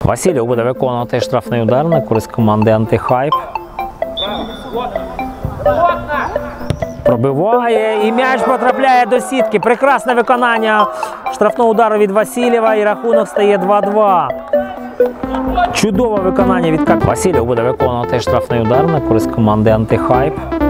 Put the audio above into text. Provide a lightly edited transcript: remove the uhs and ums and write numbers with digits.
Васильєв буде виконувати штрафний удар на користь команди Антихайп. Пробиває і м'яч потрапляє до сітки. Прекрасне виконання штрафного удару від Васильєва і рахунок стає 2-2. Чудове виконання від Васильєв буде виконувати штрафний удар на користь команди Антихайп.